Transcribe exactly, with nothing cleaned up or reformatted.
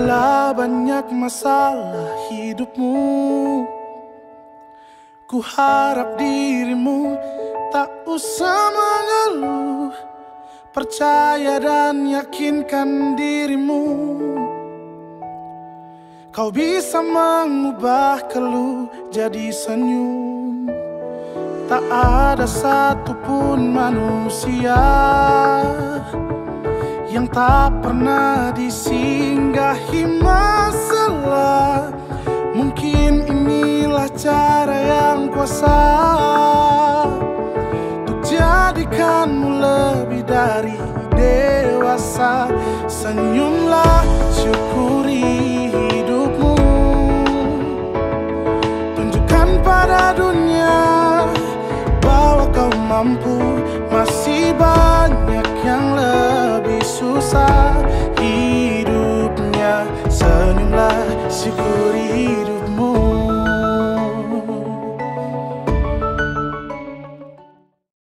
Bila banyak masalah hidupmu, ku harap dirimu tak usah mengeluh. Percaya dan yakinkan dirimu, kau bisa mengubah keluh jadi senyum. Tak ada satupun manusia yang tak pernah disinggahi masalah. Mungkin inilah cara yang kuasa untuk jadikanmu lebih dari dewasa. Senyumlah, syukuri hidupmu, tunjukkan pada dunia bahwa kau mampu. Masih banyak yang lebih susah hidupnya. Senyumlah, syukuri hidupmu.